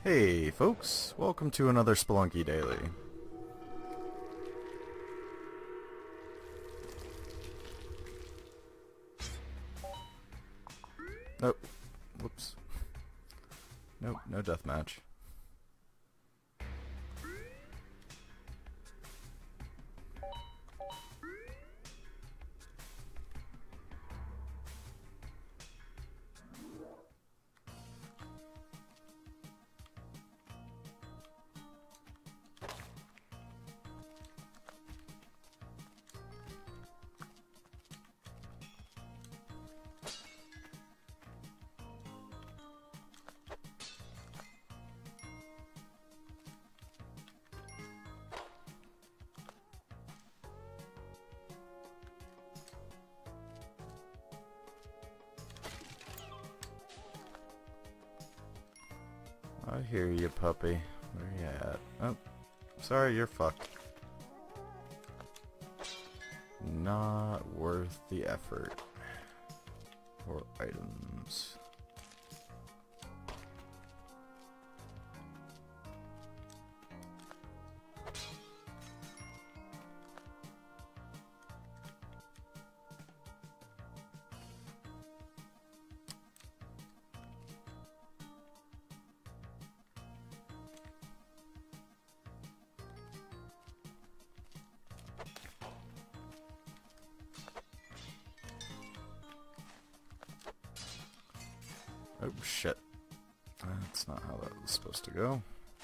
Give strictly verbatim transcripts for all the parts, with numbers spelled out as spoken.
Hey folks, welcome to another Spelunky Daily. Nope. Whoops. Nope, no deathmatch. I hear you, puppy. Where you at? Oh, sorry, you're fucked. Not worth the effort. Or items. Oh shit. That's not how that was supposed to go.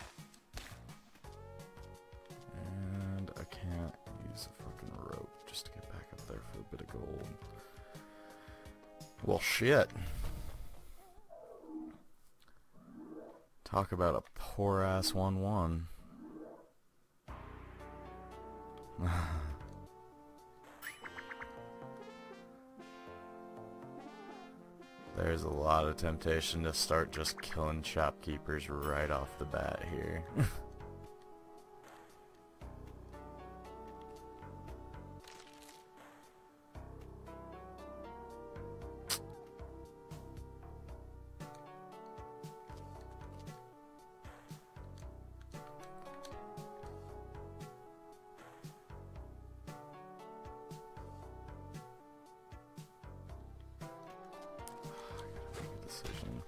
And I can't use a fucking rope just to get back up there for a bit of gold. Well shit. Talk about a poor ass one one. There's a lot of temptation to start just killing shopkeepers right off the bat here. Decision.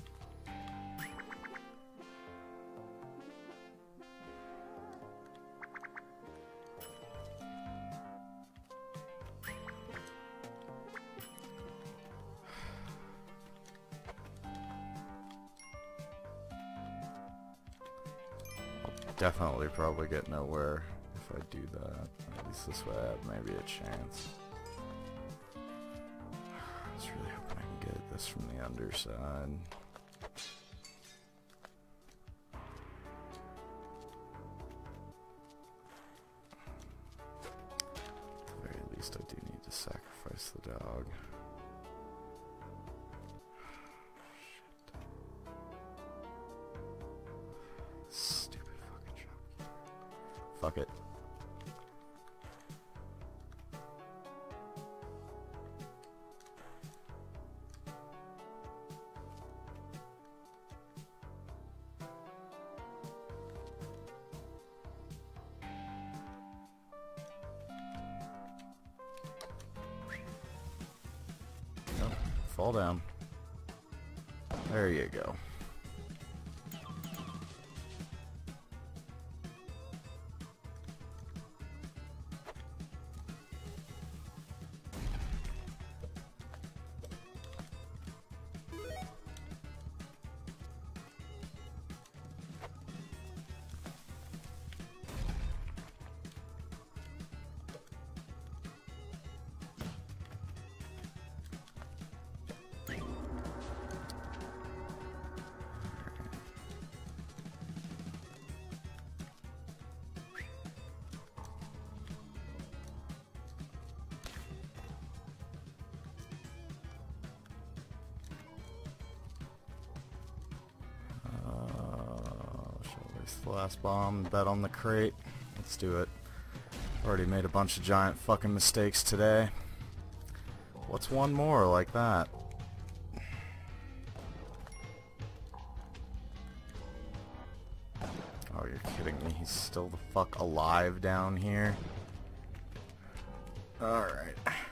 I'll definitely probably get nowhere if I do that. At least this way I have maybe a chance. I was really hoping I can get this from the underside. At the very least I do need to sacrifice the dog. Shit. Stupid fucking shopkeeper. Fuck it. Fall down. There you go. The last bomb, bet on the crate. Let's do it. Already made a bunch of giant fucking mistakes today. What's one more like that? Oh, you're kidding me. He's still the fuck alive down here. Alright.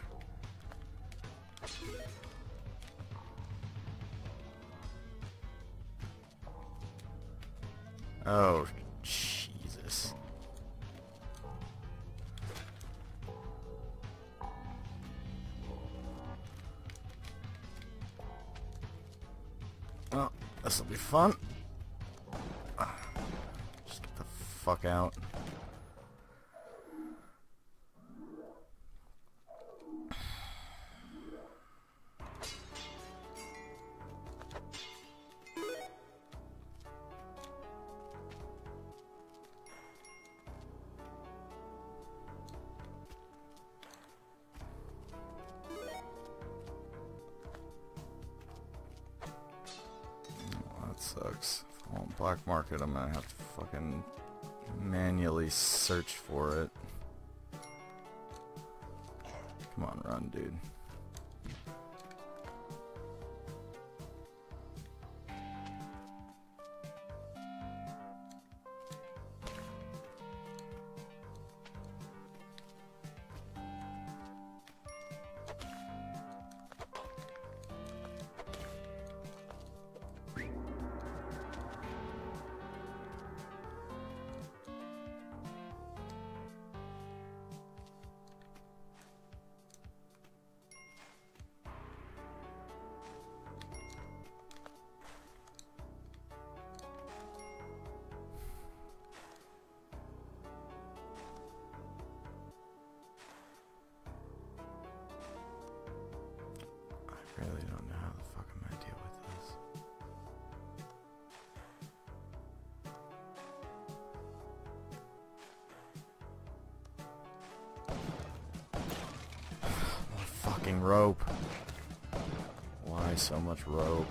Oh, Jesus. Oh, this'll be fun. Just get the fuck out. Sucks. If I want black market, I'm gonna have to fucking manually search for it. Come on, run, dude. I really don't know how the fuck I'm gonna deal with this. More fucking rope. Why so much rope?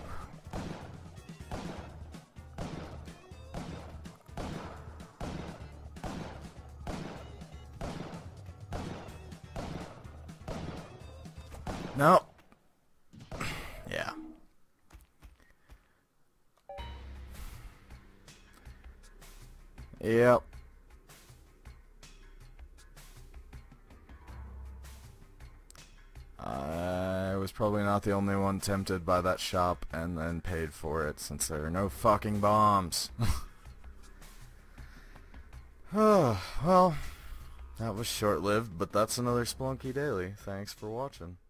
No. Yeah. Yep. I was probably not the only one tempted by that shop and then paid for it, since there are no fucking bombs. Oh, well, that was short-lived, but that's another Splunky Daily. Thanks for watching.